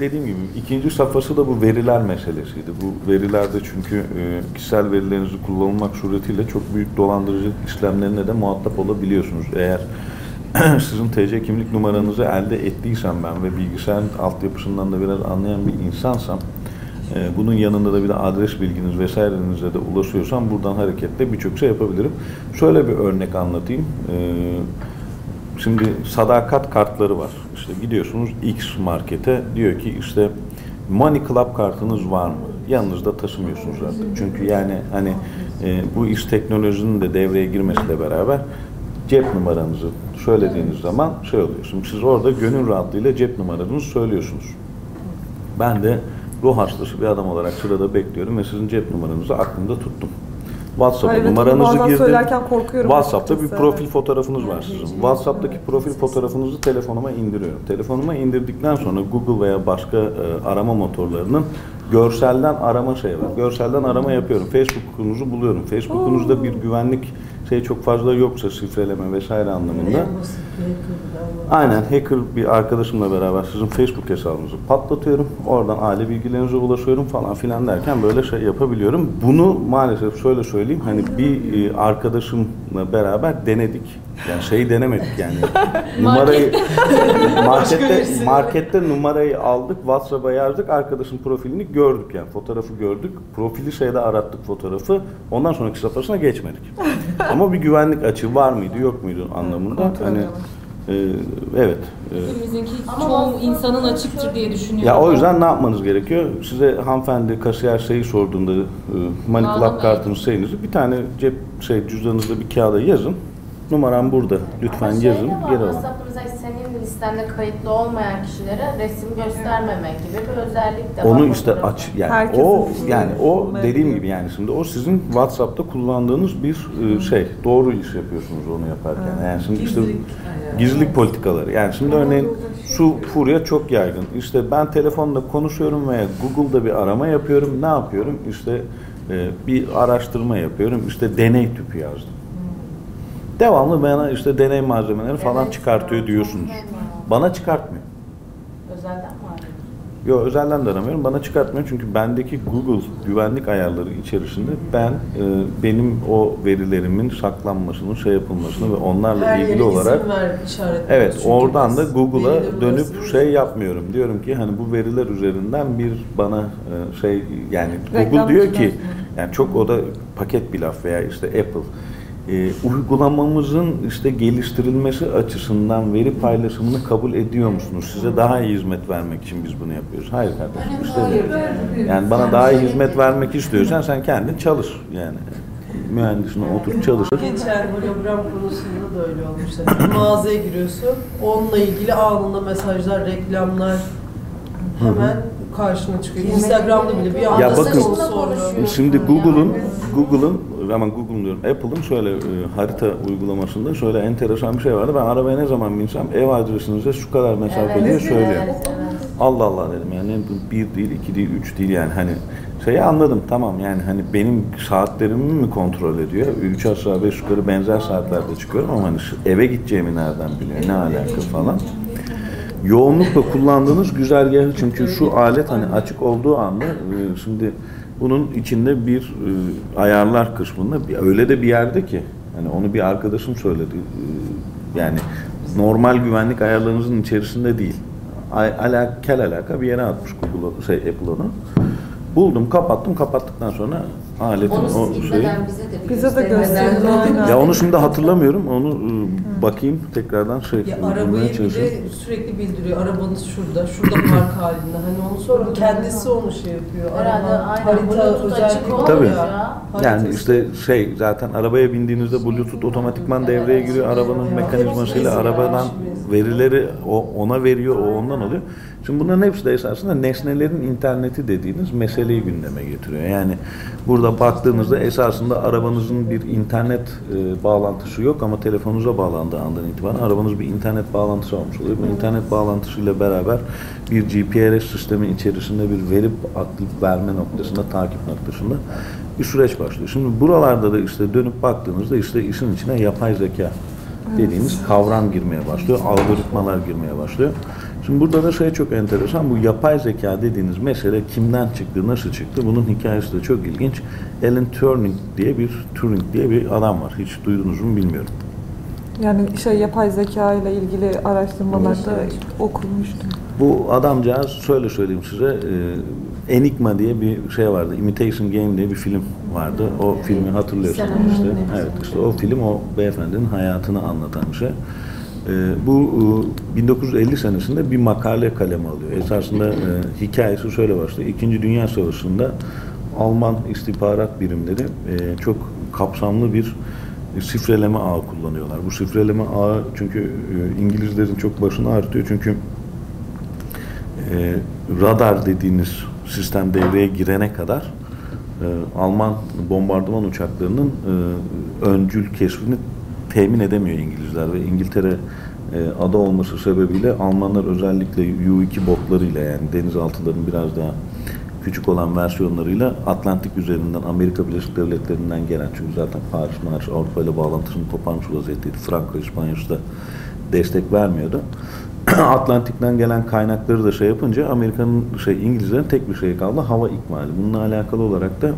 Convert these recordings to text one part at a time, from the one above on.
dediğim gibi ikinci safhası da bu veriler meselesiydi. Bu verilerde çünkü kişisel verilerinizi kullanılmak suretiyle çok büyük dolandırıcılık işlemlerine de muhatap olabiliyorsunuz. Eğer sizin TC kimlik numaranızı elde ettiysem ben ve bilgisayarın altyapısından da biraz anlayan bir insansam, bunun yanında da bir de adres bilginiz vesairenize de ulaşıyorsam buradan hareketle birçok şey yapabilirim. Şöyle bir örnek anlatayım. Şimdi sadakat kartları var. İşte gidiyorsunuz X markete, diyor ki işte Money Club kartınız var mı? Yanınızda taşımıyorsunuz zaten. Çünkü yani hani bu iş teknolojinin de devreye girmesiyle beraber cep numaranızı söylediğiniz zaman şey oluyor. Şimdi siz orada gönül rahatlığıyla cep numaranızı söylüyorsunuz. Ben de ruh hastası bir adam olarak sırada bekliyorum ve sizin cep numaranızı aklımda tuttum. WhatsApp'a numaranızı girdim. WhatsApp'ta bir profil fotoğrafınız var sizin. WhatsApp'taki profil fotoğrafınızı telefonuma indiriyorum. Telefonuma indirdikten sonra Google veya başka arama motorlarının görselden arama şeyi var. Görselden arama yapıyorum. Facebook'unuzu buluyorum. Facebook'unuzda bir güvenlik şey çok fazla yoksa şifreleme vesaire anlamında. Aynen, hacker bir arkadaşımla beraber sizin Facebook hesabınızı patlatıyorum. Oradan aile bilgilerinize ulaşıyorum falan filan derken böyle şey yapabiliyorum. Bunu maalesef şöyle söyleyeyim, hani bir arkadaşımla beraber denedik. Yani şeyi denemedik yani. Numarayı markette numarayı aldık, WhatsApp'a yazdık, arkadaşın profilini gördük yani fotoğrafı gördük. Profili şeyde arattık fotoğrafı. Ondan sonraki safhasına geçmedik. Ama bir güvenlik açığı var mıydı, yok muydu anlamında. Hani evet. Hepimizinki çoğu insanın açıktır diye düşünüyorum. Ya o yüzden ne yapmanız gerekiyor? Size hanımefendi kasiyer şeyi sorduğunda Money Club kartınız şeyinizi bir tane cüzdanınızda bir kağıda yazın. Numaram burada. Lütfen yazın. Geri alın. WhatsApp'ta senin listende kayıtlı olmayan kişilere resim göstermemek gibi bir özellik de var. Onu işte aç yani o dediğim gibi yani şimdi o sizin WhatsApp'ta kullandığınız bir şey. Doğru iş yapıyorsunuz onu yaparken. Yani şimdi işte gizlilik politikaları. Yani şimdi örneğin şu furya çok yaygın. İşte ben telefonla konuşuyorum veya Google'da bir arama yapıyorum. Ne yapıyorum? İşte bir araştırma yapıyorum. İşte deney tüpü yazdım. Devamlı bana işte deney malzemeleri falan çıkartıyor diyorsunuz. Bana çıkartmıyor. Özelden mi arıyorsun? Yok, özelden de aramıyorum. Bana çıkartmıyor çünkü bendeki Google güvenlik ayarları içerisinde ben benim o verilerimin saklanmasını, şey yapılmasını ve onlarla ilgili olarak evet oradan da Google'a dönüp şey yapmıyorum. Diyorum ki hani bu veriler üzerinden bir bana şey yani Google diyor ki yani çok o da paket bir laf veya işte Apple. Uygulamamızın işte geliştirilmesi açısından veri paylaşımını kabul ediyor musunuz? Size daha iyi hizmet vermek için biz bunu yapıyoruz. Hayır kardeşim, istemiyorum. Yani bana daha iyi hizmet vermek istiyorsan sen kendin çalış yani. Mühendisine otur çalış. Geçen hologram konusunda da öyle olmuştu. Bir mağazaya giriyorsun, onunla ilgili anında mesajlar, reklamlar hemen karşına çıkıyor. Instagram'da bile bir anda ya bakın, sonra. şimdi Google'ın aman Google diyorum, Apple'ın şöyle harita uygulamasında şöyle enteresan bir şey vardı. Ben arabaya ne zaman binsem ev adresinize şu kadar mesafe diye söylüyor. Allah Allah dedim yani bir değil, iki değil, üç değil yani hani şeyi anladım tamam yani hani benim saatlerimi mi kontrol ediyor? 3 aşağı 5 yukarı benzer saatlerde çıkıyorum ama hani eve gideceğimi nereden biliyor? Ne alaka falan. Yoğunlukla kullandığınız güzergahı çünkü şu alet hani açık olduğu anda şimdi bunun içinde bir ayarlar kısmında öyle de bir yerde ki hani onu bir arkadaşım söyledi yani normal güvenlik ayarlarınızın içerisinde değil alaka bir yere atmış Google Apple onu buldum kapattıktan sonra aletin o şeyi bize de gösterdi. ya onu şimdi hatırlamıyorum onu bakayım tekrardan arabayı bile sürekli bildiriyor arabanız şurada park halinde hani onu sonra kendisi onu şey yapıyor harita özellikle tabii yani işte zaten arabaya bindiğinizde Bluetooth otomatikman devreye giriyor arabanın mekanizmasıyla arabadan verileri ona veriyor o ondan alıyor. Şimdi bunların hepsi de esasında nesnelerin interneti dediğiniz meseleyi gündeme getiriyor. Yani burada baktığınızda esasında arabanızın bir internet bağlantısı yok ama telefonunuza bağlandığı andan itibaren arabanız bir internet bağlantısı olmuş oluyor. Bu internet bağlantısıyla beraber bir GPS sistemi içerisinde bir veri aktif verme noktasında, takip noktasında bir süreç başlıyor. Şimdi buralarda da işte dönüp baktığınızda işte işin içine yapay zeka dediğimiz kavram girmeye başlıyor, algoritmalar girmeye başlıyor. Şimdi burada da şey çok enteresan, bu yapay zeka dediğiniz mesele kimden çıktı, nasıl çıktı? Bunun hikayesi de çok ilginç. Alan Turing diye bir adam var. Hiç duydunuz mu bilmiyorum. Yani yapay zeka ile ilgili araştırmalarda okumuştum. Bu adamcağız, şöyle söyleyeyim size, Enigma diye bir şey vardı, Imitation Game diye bir film vardı. O filmi hatırlıyorsunuz işte. Evet, işte o film o beyefendinin hayatını anlatan bir şey. Bu 1950 senesinde bir makale kaleme alıyor. Esasında hikayesi şöyle başlıyor. İkinci Dünya Savaşı'nda Alman istihbarat birimleri çok kapsamlı bir şifreleme ağı kullanıyorlar. Bu şifreleme ağı çünkü İngilizlerin çok başını ağrıtıyor. Çünkü radar dediğiniz sistem devreye girene kadar Alman bombardıman uçaklarının öncül keşfini temin edemiyor İngilizler ve İngiltere ada olması sebebiyle Almanlar özellikle U-2 botlarıyla, yani denizaltıların biraz daha küçük olan versiyonlarıyla Atlantik üzerinden Amerika Birleşik Devletleri'nden gelen, çünkü zaten Paris Avrupa ile bağlantısını koparmış vaziyetteydi. Franco İspanyol'da da destek vermiyordu. Atlantik'ten gelen kaynakları da şey yapınca İngilizlerin tek bir şey kaldı, hava ikmali. Bununla alakalı olarak da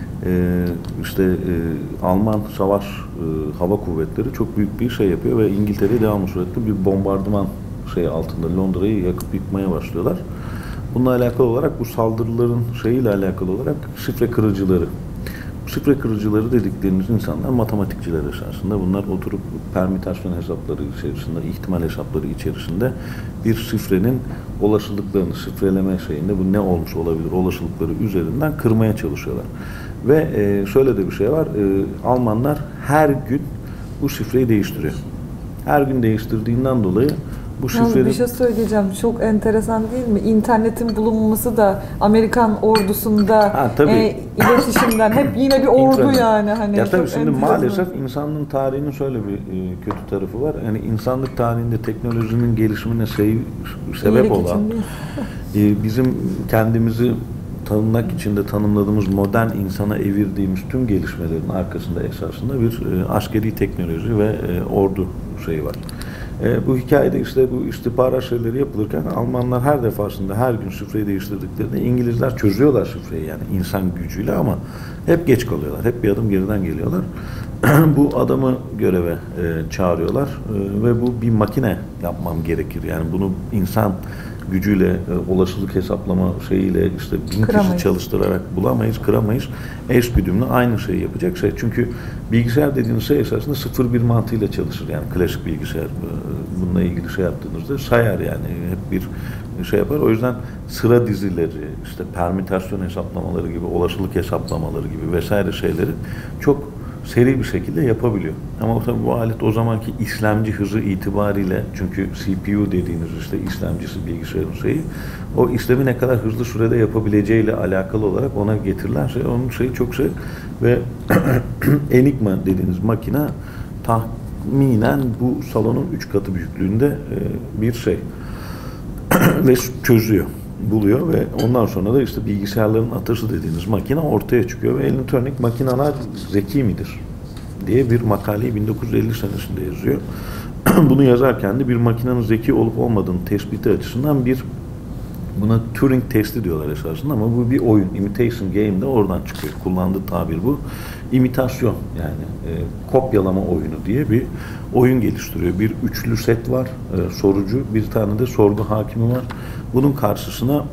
Alman savaş hava kuvvetleri çok büyük bir şey yapıyor ve İngiltere'ye devamlı sürekli bir bombardıman altında Londra'yı yakıp yıkmaya başlıyorlar. Bununla alakalı olarak bu saldırıların şeyiyle alakalı olarak şifre kırıcıları. Şifre kırıcıları dediklerimiz insanlar matematikçiler esasında. Bunlar oturup permütasyon hesapları içerisinde, ihtimal hesapları içerisinde bir şifrenin olasılıklarını, şifreleme bu ne olmuş olabilir olasılıkları üzerinden kırmaya çalışıyorlar. Ve şöyle de bir şey var, Almanlar her gün bu şifreyi değiştiriyor. Her gün değiştirdiğinden dolayı bu şifrenin... Bir şey söyleyeceğim, çok enteresan değil mi? İnternetin bulunması da Amerikan ordusunda iletişimden hep yine bir ordu yani. Hani ya tabii şimdi maalesef insanlığın tarihinin şöyle bir kötü tarafı var. Yani insanlık tarihinde teknolojinin gelişimine sebep olan bizim kendimizi tanımlamak için de tanımladığımız modern insana evirdiğimiz tüm gelişmelerin arkasında esasında bir askeri teknoloji ve ordu var. Bu hikayede işte bu istihbarat şeyleri yapılırken Almanlar her defasında her gün şifreyi değiştirdiklerinde İngilizler çözüyorlar şifreyi, yani insan gücüyle, ama hep geç kalıyorlar. Hep bir adım geriden geliyorlar. Bu adamı göreve çağırıyorlar ve bu bir makine yapmam gerekir. Yani bunu insan gücüyle, olasılık hesaplama işte 1000 kişi çalıştırarak bulamayız, kıramayız. Eş güdümlü aynı şeyi yapacak şey. Çünkü bilgisayar dediğiniz şey esasında 0-1 mantığıyla çalışır. Yani klasik bilgisayar bununla ilgili yaptığınızda sayar, yani hep bir yapar. O yüzden sıra dizileri, işte permütasyon hesaplamaları gibi, olasılık hesaplamaları gibi vesaire şeyleri çok seri bir şekilde yapabiliyor. Ama tabii bu alet o zamanki işlemci hızı itibariyle, çünkü CPU dediğiniz işlemcisi bilgisayarın o işlemi ne kadar hızlı sürede yapabileceğiyle alakalı olarak ona getirilen onun çok ve Enigma dediğiniz makine tahminen bu salonun 3 katı büyüklüğünde bir ve çözüyor, buluyor ve ondan sonra da bilgisayarların atası dediğiniz makine ortaya çıkıyor ve Alan Turing makineler zeki midir diye bir makaleyi 1950 senesinde yazıyor. Bunu yazarken de bir makinenin zeki olup olmadığını tespiti açısından buna Turing testi diyorlar esasında, ama bu bir oyun. Imitation Game de oradan çıkıyor. Kullandığı tabir bu. İmitasyon, yani kopyalama oyunu diye bir oyun geliştiriyor. Bir üçlü set var, sorucu, bir tane de sorgu hakimi var. Bunun karşısına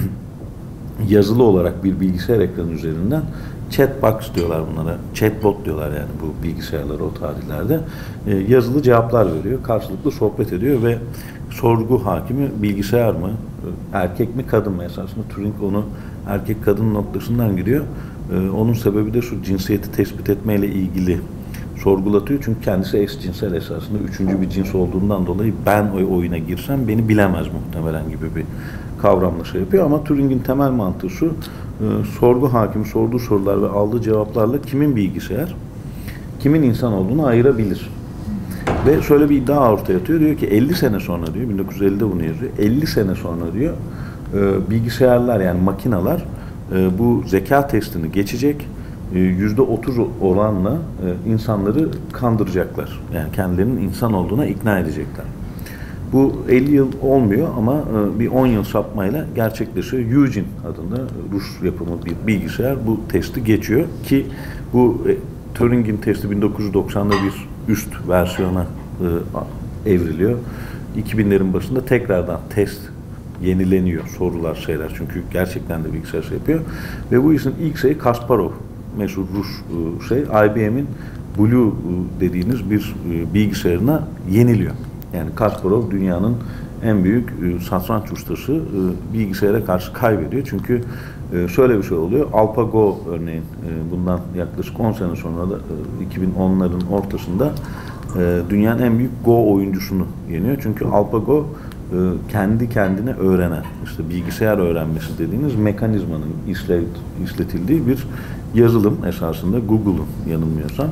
yazılı olarak bir bilgisayar ekranı üzerinden chatbox diyorlar bunlara. Chatbot diyorlar yani bu bilgisayarlara o tarihlerde. Yazılı cevaplar veriyor. Karşılıklı sohbet ediyor ve sorgu hakimi bilgisayar mı, erkek mi, kadın mı? Esasında Turing onu erkek kadın noktasından giriyor. Onun sebebi de şu, cinsiyeti tespit etmeyle ilgili sorgulatıyor. Çünkü kendisi eşcinsel esasında, üçüncü bir cins olduğundan dolayı ben o oyuna girsem beni bilemez muhtemelen gibi bir kavramla yapıyor. Ama Turing'in temel mantığı şu, sorgu hakimi sorduğu sorular ve aldığı cevaplarla kimin bilgisayar, kimin insan olduğunu ayırabilir. Ve şöyle bir iddia ortaya atıyor. Diyor ki 50 sene sonra diyor, 1950'de bunu yazıyor. 50 sene sonra diyor bilgisayarlar, yani makineler bu zeka testini geçecek, %30 oranla insanları kandıracaklar. Yani kendilerinin insan olduğuna ikna edecekler. Bu 50 yıl olmuyor ama bir 10 yıl sapmayla gerçekleşiyor. Eugene adında Rus yapımı bir bilgisayar bu testi geçiyor ki bu Turing'in testi 1990'da bir üst versiyona evriliyor. 2000'lerin başında tekrardan test yenileniyor, sorular, şeyler. Çünkü gerçekten de bilgisayar şey yapıyor. Ve bu işin ilk şeyi Kasparov, meşhur Rus IBM'in Blue dediğiniz bir bilgisayarına yeniliyor. Yani Kasparov dünyanın en büyük satranç ustası bilgisayara karşı kaybediyor. Çünkü şöyle bir şey oluyor. AlphaGo örneğin bundan yaklaşık 10 sene sonra da 2010'ların ortasında dünyanın en büyük Go oyuncusunu yeniyor. Çünkü AlphaGo kendi kendine öğrenen, işte bilgisayar öğrenmesi dediğiniz mekanizmanın işletildiği bir yazılım esasında Google'un yanılmıyorsam.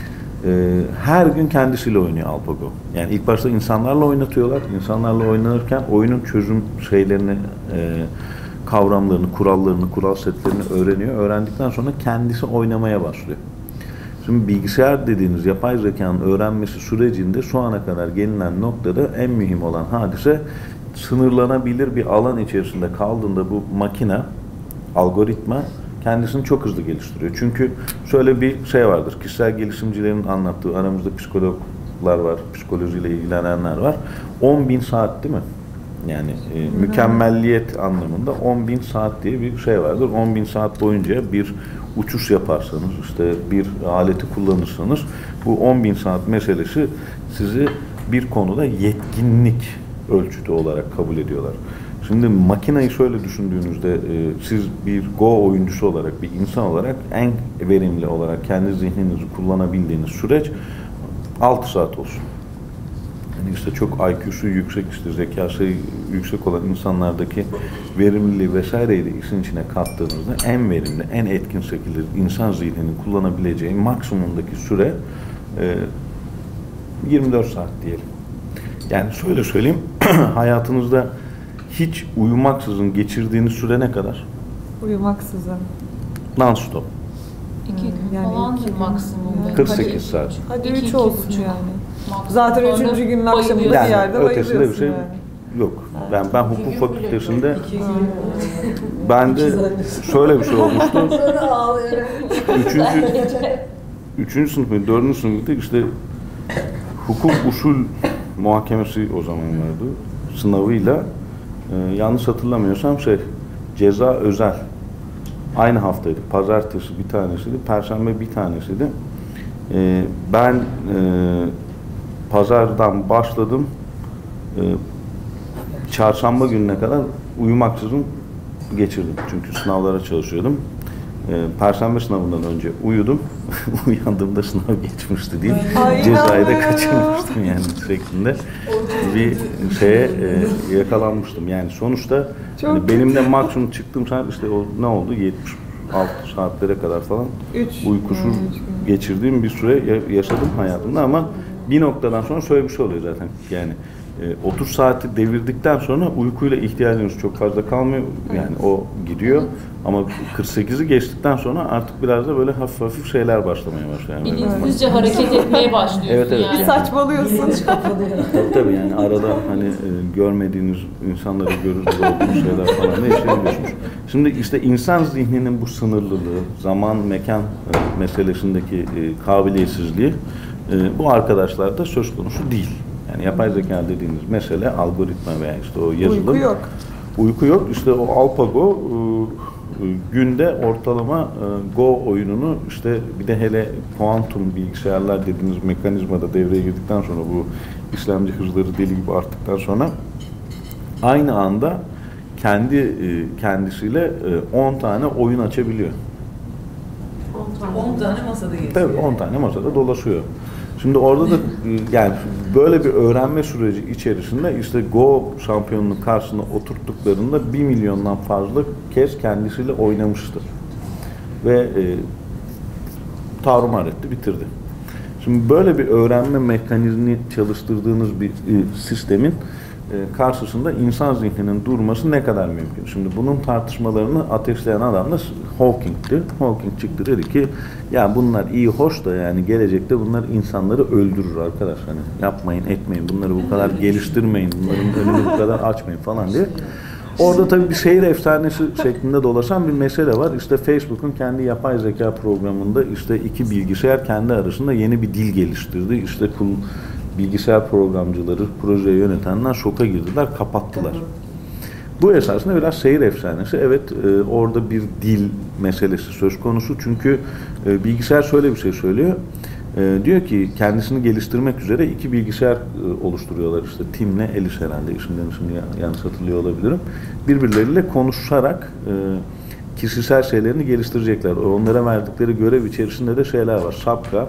Her gün kendisiyle oynuyor AlphaGo. Yani ilk başta insanlarla oynatıyorlar. İnsanlarla oynanırken oyunun çözüm şeylerini, kavramlarını, kurallarını, kural setlerini öğreniyor. Öğrendikten sonra kendisi oynamaya başlıyor. Şimdi bilgisayar dediğiniz yapay zekanın öğrenmesi sürecinde şu ana kadar gelinen noktada en mühim olan hadise sınırlanabilir bir alan içerisinde kaldığında bu makine, algoritma kendisini çok hızlı geliştiriyor. Çünkü şöyle bir şey vardır, kişisel gelişimcilerin anlattığı, aramızda psikologlar var, psikolojiyle ilgilenenler var. 10.000 saat değil mi? Yani mükemmelliyet anlamında 10.000 saat diye bir şey vardır. 10.000 saat boyunca bir uçuş yaparsanız, işte bir aleti kullanırsanız bu 10.000 saat meselesi sizi bir konuda yetkinlik ölçütü olarak kabul ediyorlar. Şimdi makineyi şöyle düşündüğünüzde siz bir Go oyuncusu olarak, bir insan olarak en verimli olarak kendi zihninizi kullanabildiğiniz süreç 6 saat olsun. Yani işte çok IQ'su yüksek, işte zekası yüksek olan insanlardaki verimliliği vesaireyi de işin içine kattığınızda en verimli, en etkin şekilde insan zihninin kullanabileceği maksimumdaki süre 24 saat diyelim. Yani şöyle söyleyeyim, hayatınızda hiç uyumaksızın geçirdiğiniz süre ne kadar? Uyumaksızın. Non-stop. 2 gün Yani falan iki gün. maksimum. Yani 48 saat. Hadi 2, 3 olsun 2,5. yani. Maksimum. Zaten Sonra 3. günün akşamında bir bayılıyorsun. yerde ötesinde bir bayılıyorsun şey yani. yok. Ben hukuk fakültesinde 2 gün. ben de şöyle bir şey olmuştu. Sonra ağlayarak. Üçüncü sınıf mı, 4. sınıfta işte hukuk usul muhakemesi o zaman vardı. Sınavıyla yanlış hatırlamıyorsam ceza özel. Aynı haftaydı. Pazartesi bir tanesiydi, Perşembe bir tanesiydi. Ben pazardan başladım. Çarşamba gününe kadar uyumaksızın geçirdim. Çünkü sınavlara çalışıyordum. Perşembe sınavından önce uyudum. Uyandığımda sınav geçmişti değil. Cezayı da kaçırmıştım yani şeklinde bir şeye yakalanmıştım. Yani sonuçta hani benim de maksimum çıktığım saat işte o ne oldu? 76 saatlere kadar falan uykusuz geçirdiğim bir süre yaşadım hayatımda ama bir noktadan sonra şöyle bir şey oluyor zaten. Yani 30 saati devirdikten sonra uykuyla ihtiyacınız çok fazla kalmıyor. Yani o gidiyor. Ama 48'i geçtikten sonra artık biraz da böyle hafif hafif şeyler başlamaya başlıyor. Yani bilinçsizce hareket etmeye başlıyorsun evet. yani. Saçmalıyorsun. Tabii yani arada hani görmediğiniz insanları görür olduğunuz şeyler falan ne yaşayabiliyorsunuz. Şimdi işte insan zihninin bu sınırlılığı, zaman, mekan meselesindeki kabiliyetsizliği bu arkadaşlarda söz konusu değil. Yani yapay zeka dediğimiz mesele algoritma veya işte o yazılım. Uyku yok. Uyku yok. İşte o AlphaGo günde ortalama Go oyununu işte bir de hele kuantum bilgisayarlar dediğimiz mekanizmada devreye girdikten sonra bu işlemci hızları deli gibi arttıktan sonra aynı anda kendisiyle 10 tane oyun açabiliyor. 10 tane masada geçiyor. Tabii 10 tane masada dolaşıyor. Şimdi orada da yani böyle bir öğrenme süreci içerisinde işte Go şampiyonunun karşısına oturttuklarında 1 milyondan fazla kez kendisiyle oynamıştır. Ve tarumar etti, bitirdi. Şimdi böyle bir öğrenme mekanizmini çalıştırdığınız bir sistemin karşısında insan zihninin durması ne kadar mümkün? Şimdi bunun tartışmalarını ateşleyen adam da Hawking'ti. Hawking çıktı dedi ki ya bunlar iyi hoş da yani gelecekte bunlar insanları öldürür arkadaş. Hani yapmayın etmeyin bunları bu kadar geliştirmeyin bunların önünü bu kadar açmayın falan diye. Orada tabii bir şehir efsanesi şeklinde dolaşan bir mesele var. İşte Facebook'un kendi yapay zeka programında işte iki bilgisayar kendi arasında yeni bir dil geliştirdi. İşte bilgisayar programcıları, projeyi yönetenler şoka girdiler, kapattılar. Bu esasında biraz şehir efsanesi. Evet, orada bir dil meselesi söz konusu. Çünkü bilgisayar şöyle bir şey söylüyor. Diyor ki kendisini geliştirmek üzere iki bilgisayar oluşturuyorlar işte Tim'le Alice herhalde isimlerini şimdi yanlış hatırlıyor olabilirim. Birbirleriyle konuşarak kişisel şeylerini geliştirecekler. Onlara verdikleri görev içerisinde de şeyler var. Şapka,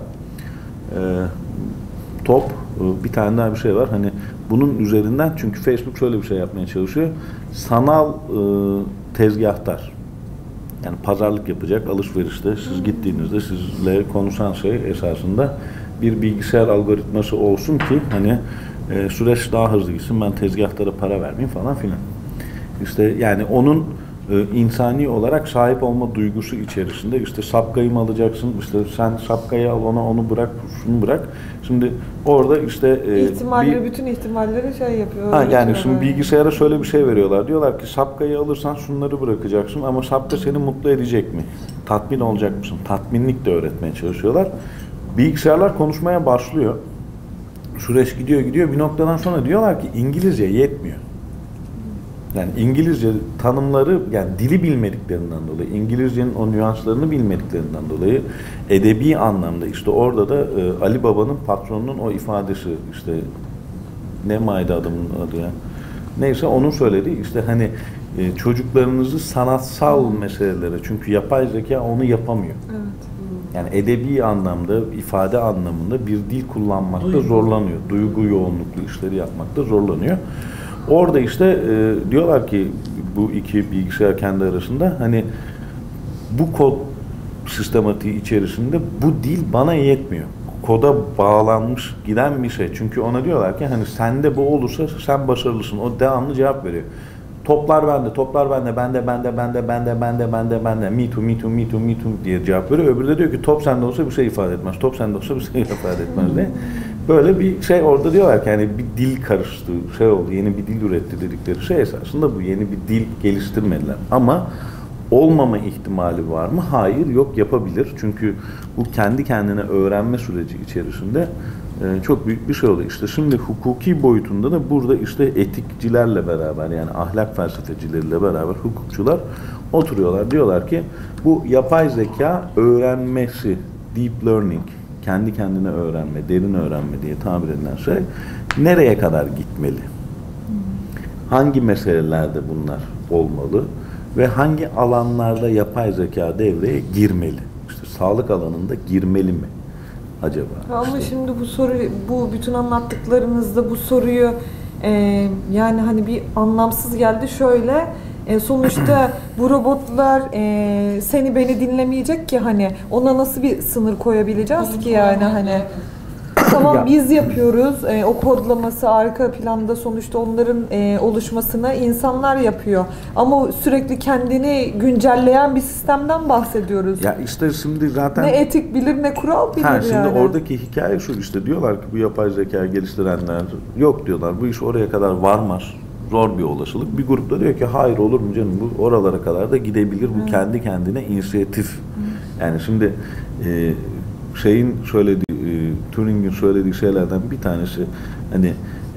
top, bir tane daha bir şey var. Hani bunun üzerinden çünkü Facebook şöyle bir şey yapmaya çalışıyor. Sanal tezgahtar. Yani pazarlık yapacak alışverişte siz gittiğinizde sizle konuşan şey esasında bir bilgisayar algoritması olsun ki hani süreç daha hızlı gitsin ben tezgahtara para vermeyeyim falan filan. İşte yani onun insani olarak sahip olma duygusu içerisinde işte şapkayı mı alacaksın işte sen şapkayı al ona onu bırak şunu bırak. Şimdi orada işte bütün ihtimalleri şey yapıyor. Yani şimdi bilgisayara şöyle bir şey veriyorlar. Diyorlar ki şapkayı alırsan şunları bırakacaksın ama şapka seni mutlu edecek mi? Tatmin olacak mısın? Tatminlik de öğretmeye çalışıyorlar. Bilgisayarlar konuşmaya başlıyor. Süreç gidiyor bir noktadan sonra diyorlar ki İngilizce yetmiyor. Yani İngilizce tanımları yani dili bilmediklerinden dolayı, İngilizcenin o nüanslarını bilmediklerinden dolayı edebi anlamda işte orada da Ali Baba'nın patronunun o ifadesi işte ne maydı adamın adı ya. Neyse onun söylediği işte hani çocuklarınızı sanatsal meselelere çünkü yapay zeka onu yapamıyor. Evet. Yani edebi anlamda, ifade anlamında bir dil kullanmakta zorlanıyor. Duygu yoğunluklu işleri yapmakta zorlanıyor. Orada işte diyorlar ki bu iki bilgisayar kendi arasında hani bu kod sistematiği içerisinde bu dil bana yetmiyor. Koda bağlanmış giden bir şey. Çünkü ona diyorlar ki hani sende bu olursa sen başarılısın. O devamlı cevap veriyor. Toplar bende, bende, me too diye cevap veriyor. Öbürü de diyor ki top sende olsa bir şey ifade etmez. Top sende olsa bir şey ifade etmez diye. Böyle bir şey orada diyorlar ki hani bir dil karıştı, şey oldu, yeni bir dil üretti dedikleri şey esasında bu. Yeni bir dil geliştirmediler. Ama olmama ihtimali var mı? Hayır, yok yapabilir. Çünkü bu kendi kendine öğrenme süreci içerisinde çok büyük bir şey oluyor. İşte şimdi hukuki boyutunda da burada işte etikçilerle beraber yani ahlak felsefecileriyle beraber hukukçular oturuyorlar. Diyorlar ki bu yapay zeka öğrenmesi, deep learning, kendi kendine öğrenme, derin öğrenme diye tabir edilen şey nereye kadar gitmeli? Hangi meselelerde bunlar olmalı? Ve hangi alanlarda yapay zeka devreye girmeli? İşte sağlık alanında girmeli mi acaba? Ama işte. şimdi bu soru, bu bütün anlattıklarınızda bu soruyu yani hani bir anlamsız geldi şöyle. Sonuçta bu robotlar seni beni dinlemeyecek ki hani ona nasıl bir sınır koyabileceğiz ki yani hani tamam biz yapıyoruz o kodlaması arka planda sonuçta onların oluşmasını insanlar yapıyor ama sürekli kendini güncelleyen bir sistemden bahsediyoruz. Ya işte şimdi zaten ne etik bilir ne kural bilir şimdi yani. Oradaki hikaye şu işte diyorlar ki bu yapay zeka geliştirenler yok diyorlar bu iş oraya kadar varmaz. Zor bir olasılık. Bir grupta diyor ki hayır olur mu canım bu oralara kadar da gidebilir. Bu kendi kendine inisiyatif. Yani şimdi şeyin söylediği Turing'in söylediği şeylerden bir tanesi hani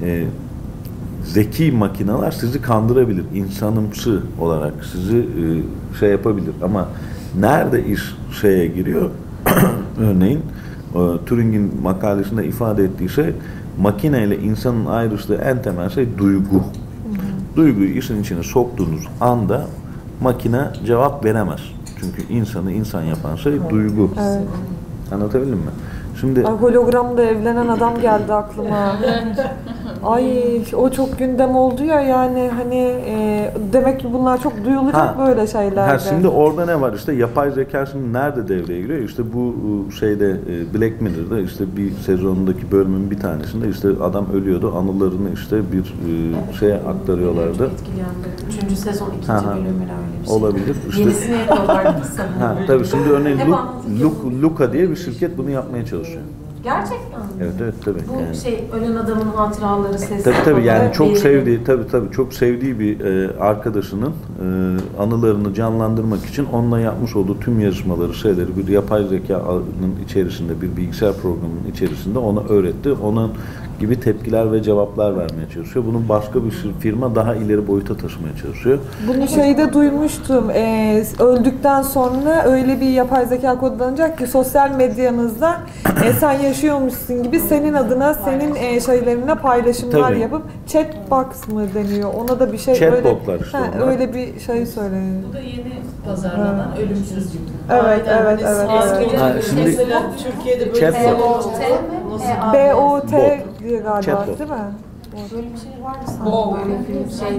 zeki makineler sizi kandırabilir. İnsanımsı olarak sizi şey yapabilir ama nerede iş şeye giriyor? Örneğin Turing'in makalesinde ifade ettiği şey makine ile insanın ayrıştığı en temel şey duygu. Duyguyu işin içine soktuğunuz anda makine cevap veremez. Çünkü insanı insan yapan şey duygu. Evet. Anlatabildim mi? Şimdi hologramda evlenen adam geldi aklıma. Ay o çok gündem oldu ya yani hani demek ki bunlar çok duyulacak böyle şeylerde. Şimdi orada ne var işte yapay zeka şimdi nerede devreye giriyor? İşte bu şeyde Black Mirror'da işte bir sezonundaki bölümün bir tanesinde işte adam ölüyordu. Anılarını işte bir şeye aktarıyorlardı. Üçüncü sezon ikinci bölümü öyle bir şey. Olabilir. İşte, yenisini yapıyorlar. tabii şimdi örneğin Luca diye bir şirket bunu yapmaya çalışıyor. Gerçekten mi? Evet tabii. Bu Yani. ölen adamın hatıraları, sesleri. Tabii yani çok sevdiği çok sevdiği bir arkadaşının anılarını canlandırmak için onunla yapmış olduğu tüm yarışmaları şeyleri bir yapay zekanın içerisinde bir bilgisayar programının içerisinde ona öğretti. Onun gibi tepkiler ve cevaplar vermeye çalışıyor. Bunu başka bir firma daha ileri boyuta taşımaya çalışıyor. Bunu şeyde duymuştum. Öldükten sonra öyle bir yapay zeka kodlanacak ki sosyal medyanızda sen yaşıyormuşsun gibi senin adına, senin şeylerine paylaşımlar Tabii. yapıp chatbox mı deniyor? Ona da bir şey Chatbotlar işte onlar. öyle bir şey söyleniyor. Bu da yeni pazarlanan ölümsüz gibi. Evet. Şimdi Mesela Türkiye'de böyle Chatbot. BOT Bot. diye galiba Chatbot. değil mi? Böyle bir şey vardı sanki. Böyle bir film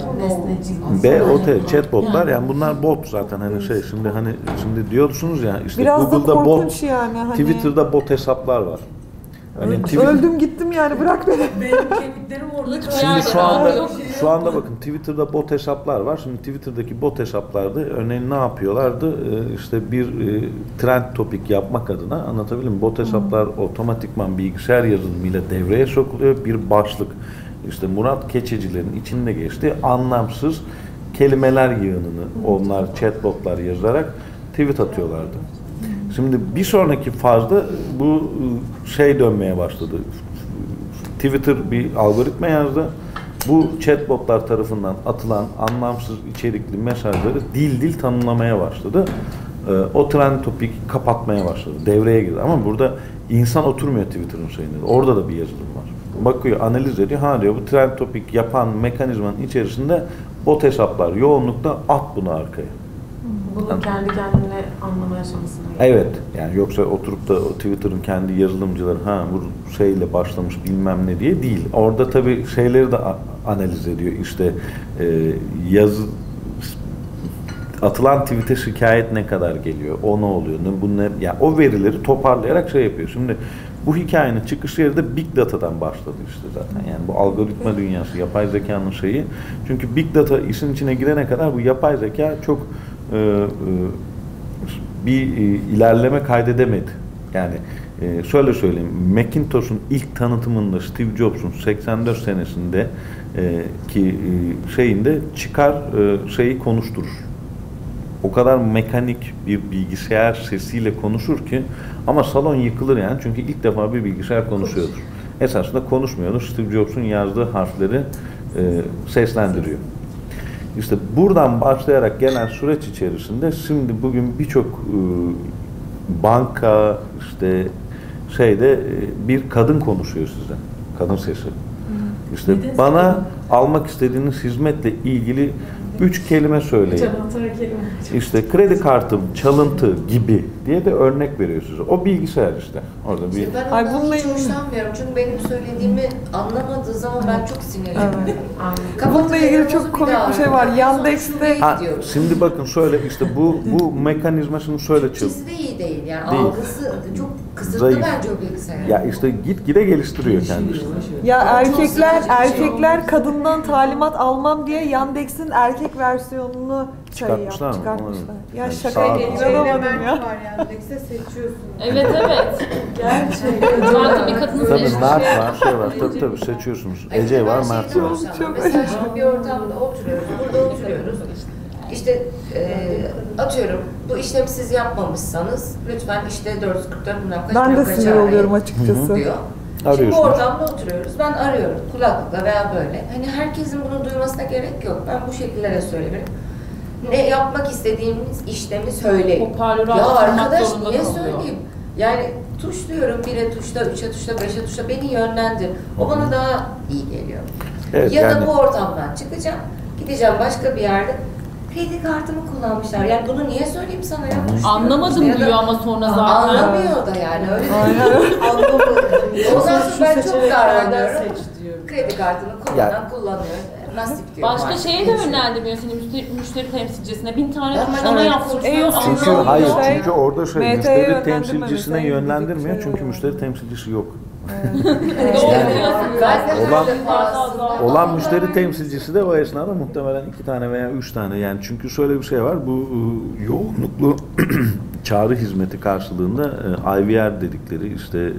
BOT, chatbotlar yani bunlar bot zaten hani şimdi diyorsunuz ya işte Biraz da Google'da korkunç bot, yani. Hani Twitter'da bot hesaplar var. Hani öldüm gittim yani bırak beni. Benim kemiklerim orada çok Şimdi yerde. şu anda bakın Twitter'da bot hesaplar var. Şimdi Twitter'daki bot hesaplarda örneğin ne yapıyorlardı? İşte bir trend topik yapmak adına anlatabildim mi? Bot hesaplar otomatikman bilgisayar yazılımıyla devreye sokuluyor. Bir başlık işte Murat Keçecilerin içinde geçtiği anlamsız kelimeler yığınını onlar chatbotlar yazarak tweet atıyorlardı. Şimdi bir sonraki fazda bu şey dönmeye başladı. Twitter bir algoritma yazdı. Bu chatbotlar tarafından atılan anlamsız içerikli mesajları dil tanımlamaya başladı. O trend topik kapatmaya başladı. Devreye girdi. Ama burada insan oturmuyor Twitter'ın şeyinde. Orada da bir yazılım var. Bakıyor, analiz ediyor. Ha diyor bu trend topik yapan mekanizmanın içerisinde bot hesaplar yoğunlukta at bunu arkaya. Bunu kendi kendine anlama aşamasına geliyor. Evet. Yani yoksa oturup da Twitter'ın kendi yazılımcıları bu şeyle başlamış bilmem ne diye değil. Orada tabii şeyleri de analiz ediyor. İşte atılan tweet'e şikayet ne kadar geliyor? O ne oluyor? Yani o verileri toparlayarak şey yapıyor. Şimdi bu hikayenin çıkış yeri de Big Data'dan başladı işte zaten. Yani bu algoritma dünyası, yapay zekanın şeyi. Çünkü Big Data işin içine girene kadar bu yapay zeka çok bir ilerleme kaydedemedi. Yani şöyle söyleyeyim, Macintosh'un ilk tanıtımında Steve Jobs'un 84 senesinde ki şeyinde çıkar şeyi konuşturur. O kadar mekanik bir bilgisayar sesiyle konuşur ki ama salon yıkılır yani çünkü ilk defa bir bilgisayar konuşuyordur. Esasında konuşmuyordur. Steve Jobs'un yazdığı harfleri seslendiriyor. İşte buradan başlayarak gelen süreç içerisinde şimdi bugün birçok banka işte bir kadın konuşuyor size. Kadın sesi. İşte bana almak istediğiniz hizmetle ilgili 3 kelime söyleyin. İşte kredi kartım çalıntı gibi diye de örnek veriyor size. O bilgisayar işte. Orada bir. Ben ondan hiç hoşlanmıyorum. Çünkü benim söylediğimi anlamadığı zaman ben çok sinirleniyorum. Bununla ilgili çok komik bir şey var. Yandex'te Şimdi bakın şöyle işte bu mekanizmasını şöyle İkisi de iyi değil. Yani Değil. algısı çok kısıtlı Zayıf. bence o bilgisayar. Ya işte gitgide geliştiriyor kendisini. ya erkekler kadından talimat almam diye Yandex'in erkek versiyonunu Çıkartmışlar mı? çıkartmışlar. Ya Yani şaka sağ- inanamadım ya. var Yandex'te seçiyorsun. Evet. Gerçekten. Ben de bir kadını Tabii seçtim. Mert var, şey var. Tabii seçiyorsunuz. Ece var, Mert var. Mesela şimdi bir ortamda oturuyoruz, burada oturuyoruz. İşte atıyorum, bu işlemi siz yapmamışsanız lütfen işte 444 bilmem kaç Ben de kaç sinir arayın oluyorum açıkçası. diyor. Şimdi bu Arıyorsunuz. ortamda oturuyoruz, ben arıyorum kulaklıkla veya böyle. Hani herkesin bunu duymasına gerek yok. Ben bu şekillere söylerim. Ne yapmak istediğimiz işlemi söyleyin. Hoparlörü Ya açtırmak arkadaş zorunda niye kalıyor. söyleyeyim? Yani tuşluyorum 1'e tuşla, 3'e tuşla, 5'e tuşla beni yönlendir. O bana daha iyi geliyor. Evet, Ya yani- da bu ortamdan çıkacağım, gideceğim başka bir yerde. Kredi kartımı kullanmışlar. Yani bunu niye söyleyeyim sana ya? Anlamadım Ya da- diyor ama sonra zaten. Anlamıyor da yani öyle değil. Anlamadım. Ondan sonra ben çok darlanıyorum. Seç diyorum. Kredi kartını kullanan kullanıyor. Nasip diyor. Başka maalesef. şeye de yönlendirmiyor seni müşteri temsilcisine. 1000 tane Ama suçlama evet. yaptırıyor. Çünkü anlamıyor. hayır, Şey, çünkü orada şey MT'ye müşteri yönlendirme temsilcisine mesela yönlendirmiyor gibi çünkü şey müşteri temsilcisi yok. Doğru Yani- diyorsun. Zaten Olan- öyle parasını- Olan müşteri temsilcisi de o esnada muhtemelen 2 tane veya 3 tane. Yani çünkü şöyle bir şey var, bu yoğunluklu çağrı hizmeti karşılığında IVR dedikleri işte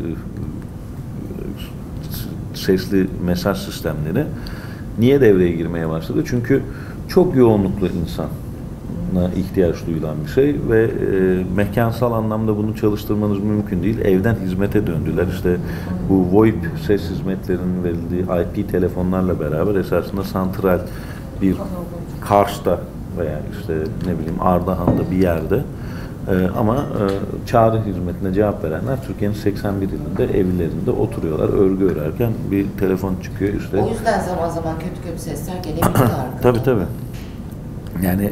sesli mesaj sistemleri niye devreye girmeye başladı? Çünkü çok yoğunluklu insana ihtiyaç duyulan bir şey ve mekansal anlamda bunu çalıştırmanız mümkün değil. Evden hizmete döndüler. İşte bu VoIP ses hizmetlerinin verildiği IP telefonlarla beraber esasında santral bir Kars'ta veya işte ne bileyim Ardahan'da bir yerde ama çağrı hizmetine cevap verenler Türkiye'nin 81 ilinde evlerinde oturuyorlar. Örgü örerken bir telefon çıkıyor işte. O yüzden zaman zaman kötü sesler gelebiliyor arkada. Tabii tabii. Yani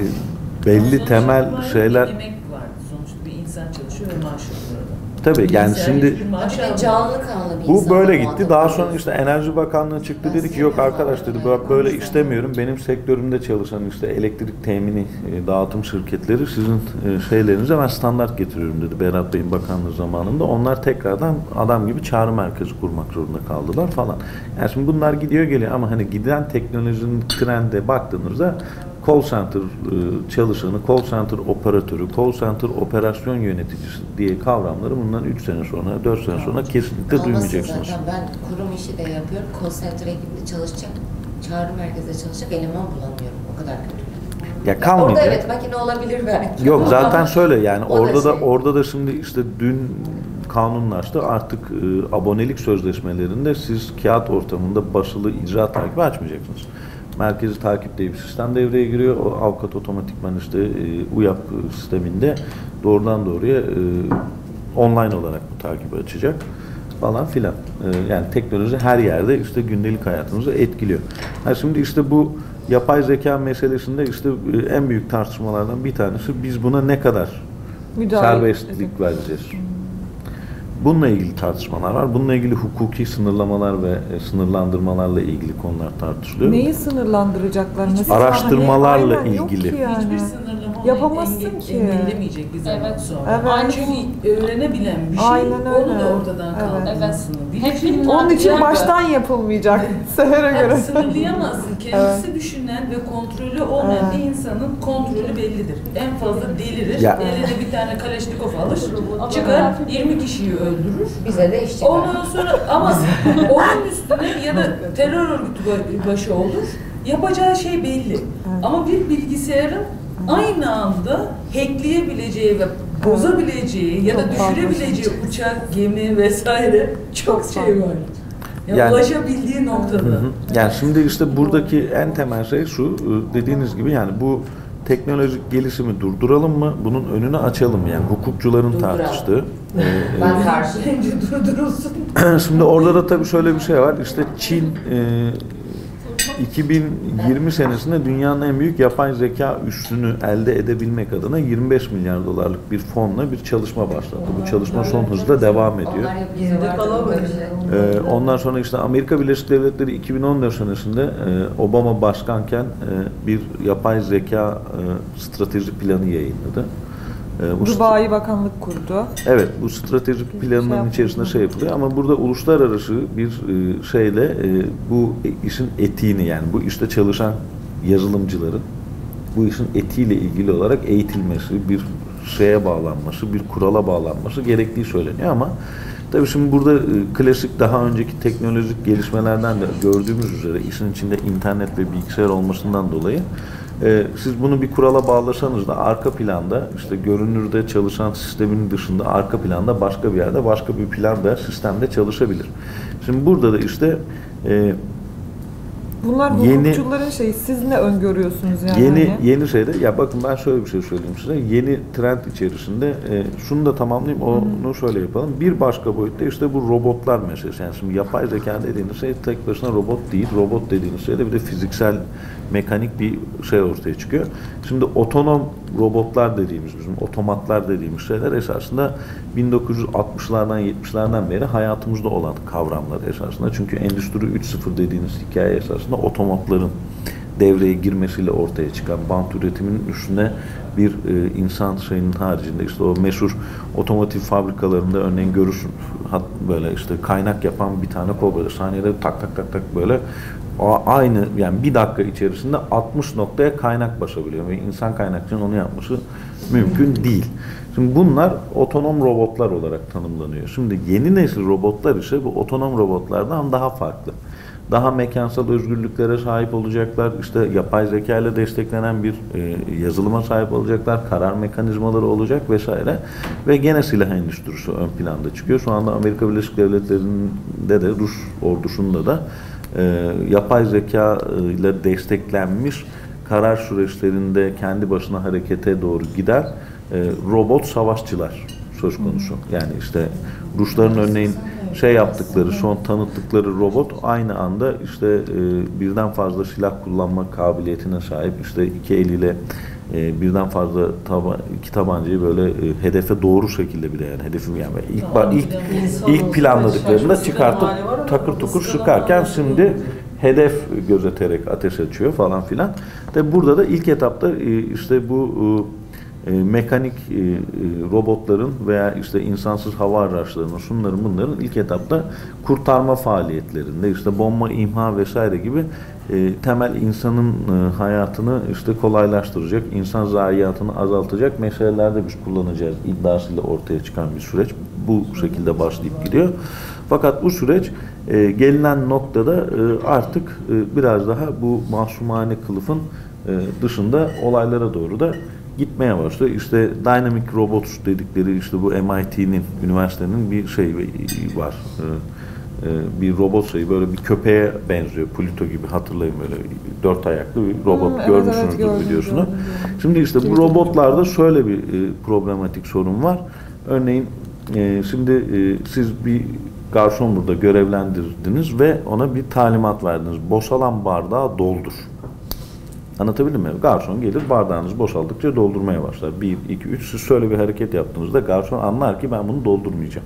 belli temel şeyler. Bir emek var. Sonuçta bir insan çalışıyor ve maaş alıyor. Tabii yani Bilgisayar şimdi hiçbir maaş Bir de almıyor. canlı kanlı bir bu insan. böyle gitti. Daha sonra işte Enerji Bakanlığı çıktı dedi ki yok arkadaş dedi bak böyle istemiyorum. Benim sektörümde çalışan işte elektrik temini dağıtım şirketleri sizin şeylerinize ben standart getiriyorum dedi Berat Bey'in bakanlığı zamanında. Onlar tekrardan adam gibi çağrı merkezi kurmak zorunda kaldılar falan. Yani şimdi bunlar gidiyor geliyor ama hani giden teknolojinin trende baktığınızda call center çalışanı, call center operatörü, call center operasyon yöneticisi diye kavramları bundan 3 sene sonra, 4 sene sonra kesinlikle Kalmasın duymayacaksınız. zaten. Ben kurum işi de yapıyorum. Call center ekibinde çalışacak, çağrı merkezinde çalışacak eleman bulamıyorum. O kadar kötü. Ya Orada kalmayacak. evet makine olabilir belki. Yok zaten şöyle yani O da orada da şey. şimdi işte dün kanunlaştı artık abonelik sözleşmelerinde siz kağıt ortamında basılı icra takibi açmayacaksınız. Merkezi takip diye bir sistem devreye giriyor. O avukat otomatikman işte UYAP sisteminde doğrudan doğruya online olarak bu takibi açacak falan filan. Yani teknoloji her yerde işte gündelik hayatımızı etkiliyor. Ha şimdi işte bu yapay zeka meselesinde işte en büyük tartışmalardan bir tanesi biz buna ne kadar serbestlik vereceğiz. Bununla ilgili tartışmalar var. Bununla ilgili hukuki sınırlamalar ve sınırlandırmalarla ilgili konular tartışılıyor. Neyi sınırlandıracaklar? Mesela Araştırmalarla hani, aynen, yok ilgili. ki yani. Hiçbir sınırlama Yapamazsın ki. engellemeyecek bir zaman Evet. sonra. Evet. Çünkü öğrenebilen bir şey Aynen onu öyle. da ortadan Evet. kaldırmasını. Hep filmlerde Onun için yani. baştan yapılmayacak Seher'e göre. Sınırlayamazsın. Kendisi düşünen ve kontrolü olmayan bir insanın kontrolü bellidir. En fazla delirir. Ya. Eline bir tane Kaleşnikov alır. Çıkar 20 kişiyi öldürür. Bize de iş çıkar. Ondan sonra ama onun üstüne ya da terör örgütü başı olur. Yapacağı şey belli. Ama bir bilgisayarın aynı anda hackleyebileceği ve bozabileceği ya da Çok fazla düşürebileceği uçak, gemi vesaire çok şey var. Yani- Ulaşabildiği noktada. Hı hı. Yani şimdi işte buradaki en temel şey şu dediğiniz gibi yani bu teknolojik gelişimi durduralım mı? Bunun önünü açalım mı? Yani hukukçuların Durduralım. tartıştığı. Ben karşıyım. Bence durdurulsun. Şimdi orada da tabii şöyle bir şey var. İşte Çin 2020 senesinde dünyanın en büyük yapay zeka üssünü elde edebilmek adına 25 milyar dolarlık bir fonla bir çalışma başlattı. Bu çalışma son hızla devam ediyor. Onlar yapınca Bizde var kalamayız. böyle şey. Ondan sonra işte Amerika Birleşik Devletleri 2014 senesinde Obama başkanken bir yapay zeka strateji planı yayınladı. Bu Dubai Bakanlık kurdu. Evet, bu stratejik planının yapıyor. içerisinde şey yapılıyor ama burada uluslararası bir şeyle bu işin etiğini yani bu işte çalışan yazılımcıların bu işin etiğiyle ilgili olarak eğitilmesi, bir şeye bağlanması, bir kurala bağlanması gerektiği söyleniyor ama tabii şimdi burada klasik daha önceki teknolojik gelişmelerden de gördüğümüz üzere işin içinde internet ve bilgisayar olmasından dolayı siz bunu bir kurala bağlasanız da arka planda işte görünürde çalışan sistemin dışında arka planda başka bir yerde başka bir plan ve sistemde çalışabilir. Şimdi burada da işte Bunlar Yeni- hukukçuların şeyi. Siz ne öngörüyorsunuz yani? yeni şeyde ya bakın ben şöyle bir şey söyleyeyim size. Yeni trend içerisinde şunu da tamamlayayım onu şöyle yapalım. Bir başka boyutta işte bu robotlar meselesi. Yani şimdi yapay zeka dediğiniz şey tek başına robot değil. Robot dediğiniz şey de bir de fiziksel mekanik bir şey ortaya çıkıyor. Şimdi otonom robotlar dediğimiz, bizim otomatlar dediğimiz şeyler esasında 1960'lardan 70'lerden beri hayatımızda olan kavramlar esasında. Çünkü Endüstri 3.0 dediğiniz hikaye esasında otomatların devreye girmesiyle ortaya çıkan bant üretiminin üstüne bir insan şeyinin haricinde işte o meşhur otomotiv fabrikalarında örneğin görürsün böyle işte kaynak yapan bir tane kol böyle saniyede tak tak tak tak böyle aynı yani bir dakika içerisinde 60 noktaya kaynak basabiliyor ve insan kaynakçının onu yapması mümkün değil. Şimdi bunlar otonom robotlar olarak tanımlanıyor. Şimdi yeni nesil robotlar ise bu otonom robotlardan daha farklı. Daha mekansal özgürlüklere sahip olacaklar, işte yapay zeka ile desteklenen bir yazılıma sahip olacaklar, karar mekanizmaları olacak vesaire. Ve gene silah endüstrisi ön planda çıkıyor. Şu anda Amerika Birleşik Devletleri'nde de Rus ordusunda da yapay zeka ile desteklenmiş karar süreçlerinde kendi başına harekete doğru giden robot savaşçılar söz konusu. Yani işte Rusların örneğin yaptıkları, son tanıttıkları robot aynı anda işte birden fazla silah kullanma kabiliyetine sahip. İşte iki eliyle birden fazla iki tabancayı böyle hedefe doğru şekilde bile yani hedefi yani ilk planladıklarında çıkartıp takır tukur sıkarken şimdi hedef gözeterek ateş açıyor falan filan. Tabi burada da ilk etapta işte bu mekanik robotların veya işte insansız hava araçlarının şunların bunların ilk etapta kurtarma faaliyetlerinde işte bomba imha vesaire gibi temel insanın hayatını işte kolaylaştıracak, insan zayiatını azaltacak meselelerde biz kullanacağız iddiasıyla ortaya çıkan bir süreç. Bu şekilde başlayıp gidiyor. Fakat bu süreç gelinen noktada artık biraz daha bu masumane kılıfın dışında olaylara doğru da gitmeye başladı. İşte Dynamic Robots dedikleri işte bu MIT'nin, üniversitenin bir şey var. Bir robot şeyi böyle bir köpeğe benziyor. Pluto gibi hatırlayın böyle 4 ayaklı bir robot görmüşsünüzdür videosunu. Şimdi işte bu robotlarda şöyle bir problematik sorun var. Örneğin şimdi siz bir garson burada görevlendirdiniz ve ona bir talimat verdiniz. Boşalan bardağı doldur. Anlatabildim mi? Garson gelir bardağınız boşaldıkça doldurmaya başlar. 1, 2, 3 siz şöyle bir hareket yaptığınızda garson anlar ki ben bunu doldurmayacağım.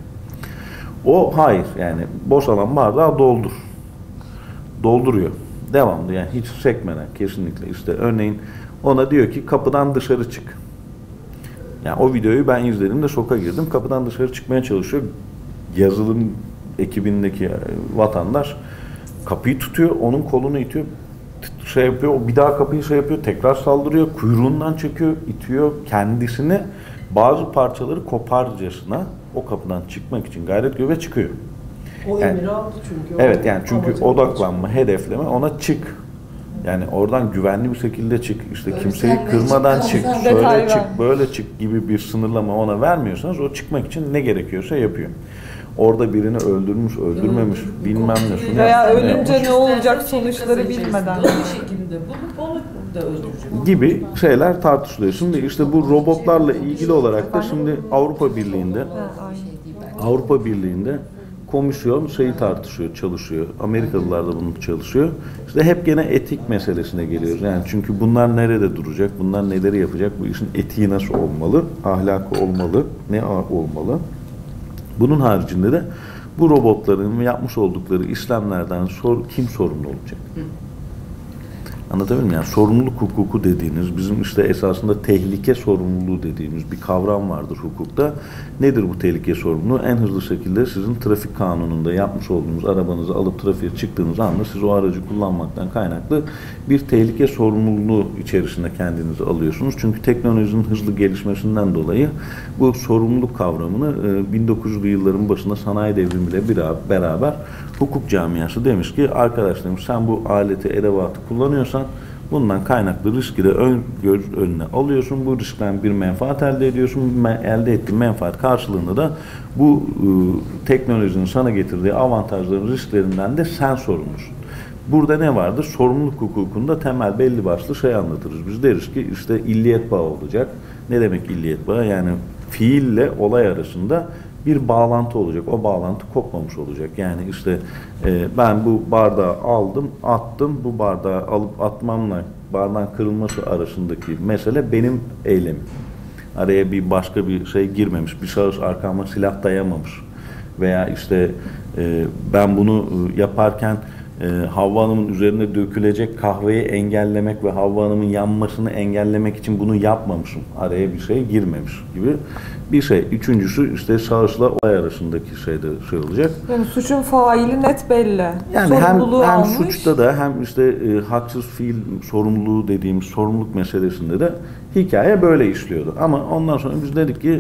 O hayır yani boşalan bardağı doldur. Dolduruyor. Devamlı yani hiç sekmeden kesinlikle işte örneğin ona diyor ki kapıdan dışarı çık. Yani o videoyu ben izledim de şoka girdim. Kapıdan dışarı çıkmaya çalışıyor. Yazılım ekibindeki vatandaş kapıyı tutuyor, onun kolunu itiyor. Yapıyor, o bir daha kapıyı yapıyor, tekrar saldırıyor, kuyruğundan çekiyor, itiyor kendisini bazı parçaları koparcasına o kapıdan çıkmak için gayret ediyor ve çıkıyor. O yani, emri aldı çünkü. Evet yani çünkü odaklanma, hedefleme ona çık. Yani oradan güvenli bir şekilde çık, işte kimseyi kırmadan çık, şöyle çık, böyle çık gibi bir sınırlama ona vermiyorsanız o çıkmak için ne gerekiyorsa yapıyor. Orada birini öldürmüş, öldürmemiş, bilmem ne. Veya ölünce ne olacak sonuçları bilmeden. Bir şekilde bunu da öldürecek. Gibi şeyler tartışılıyor. Şimdi işte bu robotlarla ilgili olarak da şimdi Avrupa Birliği'nde komisyon şeyi tartışıyor, çalışıyor. Amerikalılar da bunu çalışıyor. İşte hep gene etik meselesine geliyoruz. Yani çünkü bunlar nerede duracak, bunlar neleri yapacak, bu işin etiği nasıl olmalı, ahlakı olmalı, ne olmalı? Bunun haricinde de bu robotların yapmış oldukları işlemlerden kim sorumlu olacak? Anlatabildim mi? Yani sorumluluk hukuku dediğiniz, bizim işte esasında tehlike sorumluluğu dediğimiz bir kavram vardır hukukta. Nedir bu tehlike sorumluluğu? En hızlı şekilde sizin trafik kanununda yapmış olduğunuz arabanızı alıp trafiğe çıktığınız anda siz o aracı kullanmaktan kaynaklı bir tehlike sorumluluğu içerisinde kendinizi alıyorsunuz. Çünkü teknolojinin hızlı gelişmesinden dolayı bu sorumluluk kavramını 1900'lü yılların başında sanayi devrimiyle beraber hukuk camiası demiş ki arkadaşlarım sen bu aleti, edevatı kullanıyorsan bundan kaynaklı riski de önüne alıyorsun. Bu riskten bir menfaat elde ediyorsun. Elde ettiğin menfaat karşılığında da bu teknolojinin sana getirdiği avantajların, risklerinden de sen sorumlusun. Burada ne vardır? Sorumluluk hukukunda temel belli başlı şey anlatırız. Biz deriz ki işte illiyet bağı olacak. Ne demek illiyet bağı? Yani fiille olay arasında bir bağlantı olacak. O bağlantı kopmamış olacak. Yani işte ben bu bardağı aldım, attım. Bu bardağı alıp atmamla bardağın kırılması arasındaki mesele benim eylemim. Araya bir başka bir şey girmemiş. Bir şahıs arkama silah dayamamış. Veya işte ben bunu yaparken Havva Hanım'ın üzerine dökülecek kahveyi engellemek ve Havva Hanım'ın yanmasını engellemek için bunu yapmamışım. Araya bir şey girmemiş gibi bir şey. Üçüncüsü işte şahısla olay arasındaki şeyde şey olacak. Yani suçun faili net belli. Yani Sorumluluğu hem almış. suçta da hem işte haksız fiil sorumluluğu dediğimiz sorumluluk meselesinde de hikaye böyle işliyordu. Ama ondan sonra biz dedik ki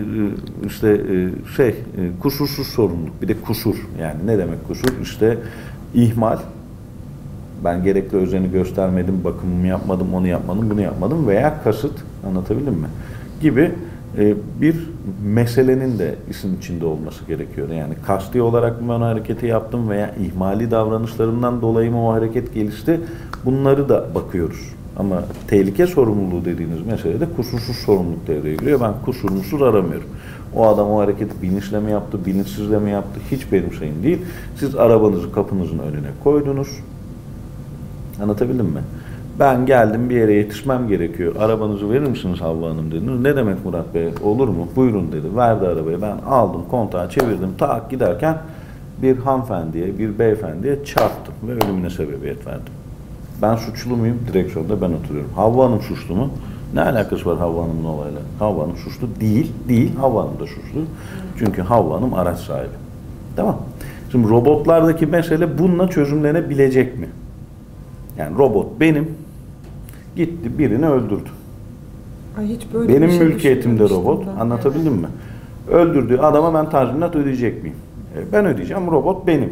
kusursuz sorumluluk. Bir de kusur. Yani ne demek kusur? İşte ihmal. Ben gerekli özeni göstermedim, bakımımı yapmadım, onu yapmadım, bunu yapmadım veya kasıt, anlatabildim mi? Gibi bir meselenin de işin içinde olması gerekiyor. Yani kasti olarak mı ben o hareketi yaptım veya ihmali davranışlarımdan dolayı mı o hareket gelişti? Bunları da bakıyoruz. Ama tehlike sorumluluğu dediğiniz meselede kusursuz sorumluluk devreye giriyor. Ben kusursuz aramıyorum. O adam o hareketi bilinçle mi yaptı, bilinçsizle mi yaptı hiç benim şeyim değil. Siz arabanızı kapınızın önüne koydunuz. Anlatabildim mi? Ben geldim bir yere yetişmem gerekiyor. Arabanızı verir misiniz Havva Hanım dediniz. Ne demek Murat Bey? Olur mu? Buyurun dedi. Verdi arabayı. Ben aldım kontağı çevirdim. Tak giderken bir hanımefendiye, bir beyefendiye çarptım ve ölümüne sebebiyet verdim. Ben suçlu muyum? Direksiyonda ben oturuyorum. Havva Hanım suçlu mu? Ne alakası var Havva Hanım'ın olayla? Havva Hanım suçlu değil. Değil. Havva Hanım da suçlu. Çünkü Havva Hanım araç sahibi. Tamam. Şimdi robotlardaki mesele bununla çözümlenebilecek mi? Yani robot benim. Gitti birini öldürdü. Ay hiç böyle Benim bir şey mülkiyetimde düşünmemiştim robot. ben. Anlatabildim mi? Öldürdüğü adama ben tazminat ödeyecek miyim? Ben ödeyeceğim. Robot benim.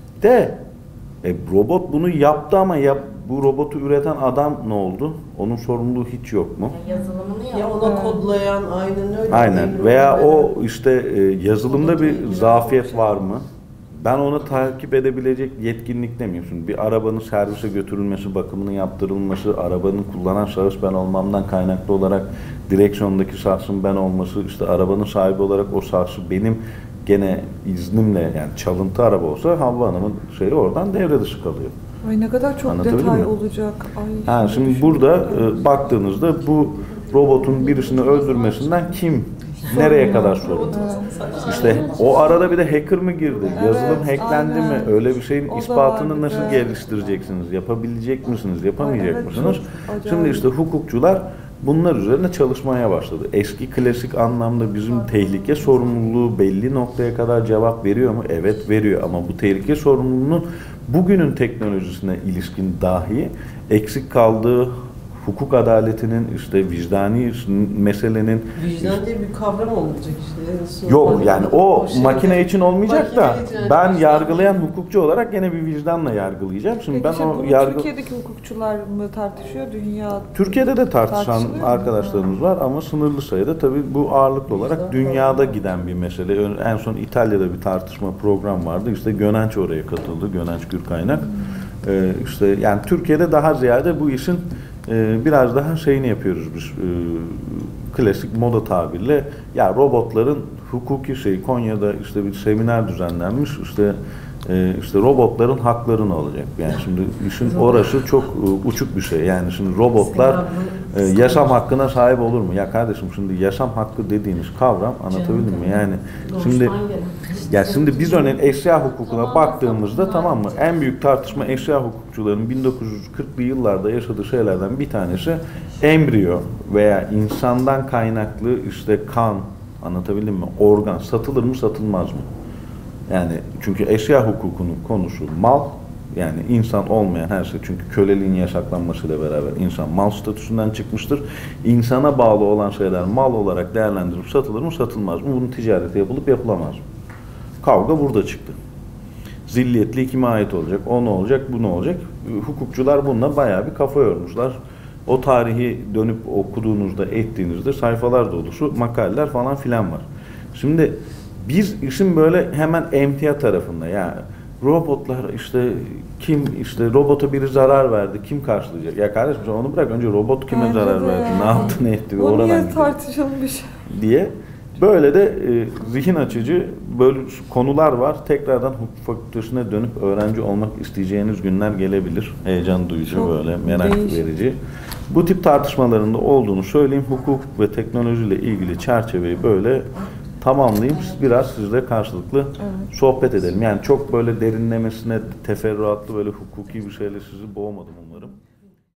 Robot bunu yaptı ama bu robotu üreten adam ne oldu? Onun sorumluluğu hiç yok mu? Yazılımını Ya yaptı. ona kodlayan aynen öyle. Aynen. Veya o işte yazılımda bir zafiyet var mı? Ben onu takip edebilecek yetkinlikte miyim? Şimdi bir arabanın servise götürülmesi, bakımının yaptırılması, arabanın kullanan şahıs ben olmamdan kaynaklı olarak direksiyondaki şahsın ben olması, işte arabanın sahibi olarak o şahsı benim gene iznimle yani çalıntı araba olsa Havva Hanım'ın şeyi oradan devre dışı kalıyor. Ay ne kadar çok Anlatabildim detay mi? olacak. Ay, Şimdi burada baktığınızda bu robotun birisini öldürmesinden kim nereye kadar sorumlu? İşte o arada bir de hacker mı girdi? Yazılım hacklendi mi? aynen. Öyle bir şeyin O da ispatını var bir nasıl de. geliştireceksiniz? Yapabilecek misiniz? Yapamayacak Ay, evet, mısınız? çok acayip. Şimdi işte hukukçular bunlar üzerine çalışmaya başladı. Eski klasik anlamda bizim tehlike sorumluluğu belli noktaya kadar cevap veriyor mu? Evet veriyor ama bu tehlike sorumluluğunun bugünün teknolojisine ilişkin dahi eksik kaldığı hukuk adaletinin işte vicdani meselenin Vicdan diye bir kavram olmayacak işte. yok yani o şey- makine için olmayacak da Makine için ben evet. yargılayan hukukçu olarak gene bir vicdanla yargılayacağım. Şimdi Peki ben bunu o yargı Türkiye'deki hukukçular mı tartışıyor? Dünya Türkiye'de de tartışan Tartışılıyor mu? arkadaşlarımız var ama sınırlı sayıda tabii bu ağırlıklı olarak dünyada giden bir mesele. En son İtalya'da bir tartışma program vardı. İşte Gönenç oraya katıldı. Gönenç Gürkaynak. İşte yani Türkiye'de daha ziyade bu işin biraz daha şeyini yapıyoruz biz. Klasik moda tabirle ya robotların hukuki şey Konya'da işte bir seminer düzenlenmiş. İşte robotların hakları ne olacak? Yani şimdi işin orası çok uçuk bir şey. Yani şimdi robotlar yaşam hakkına sahip olur mu? Ya kardeşim şimdi yaşam hakkı dediğiniz kavram anlatabildim mi? Yani şimdi biz örneğin eşya hukukuna baktığımızda tamam mı? En büyük tartışma eşya hukukçuların 1940'lı yıllarda yaşadığı şeylerden bir tanesi embriyo veya insandan kaynaklı işte kan anlatabildim mi? Organ satılır mı satılmaz mı? Yani çünkü eşya hukukunun konusu mal, yani insan olmayan her şey. Çünkü köleliğin yasaklanmasıyla beraber insan mal statüsünden çıkmıştır. İnsana bağlı olan şeyler mal olarak değerlendirilip satılır mı satılmaz mı? Bunun ticareti yapılıp yapılamaz mı? Kavga burada çıktı. Zilliyetli kime ait olacak? O ne olacak? Bu ne olacak? Hukukçular bununla bayağı bir kafa yormuşlar. O tarihi dönüp okuduğunuzda, ettiğinizde sayfalar dolusu makaleler falan filan var. Şimdi biz işin böyle hemen emtia tarafında ya robotlar işte kim işte robota biri zarar verdi kim karşılayacak? Ya kardeşim sen onu bırak önce robot kime Bence zarar de verdi? ya. Ne yaptı ne etti? Bu Oradan niye gidiyor tartışılmış? diye Böyle de zihin açıcı böyle konular var. Tekrardan hukuk fakültesine dönüp öğrenci olmak isteyeceğiniz günler gelebilir. Heyecan duyucu, Çok böyle merak değişik. verici. Bu tip tartışmalarında olduğunu söyleyeyim. Hukuk ve teknolojiyle ilgili çerçeveyi böyle tamamlayayım. Biraz sizle karşılıklı sohbet edelim. Yani çok böyle derinlemesine teferruatlı böyle hukuki bir şeyle sizi boğmadım umarım.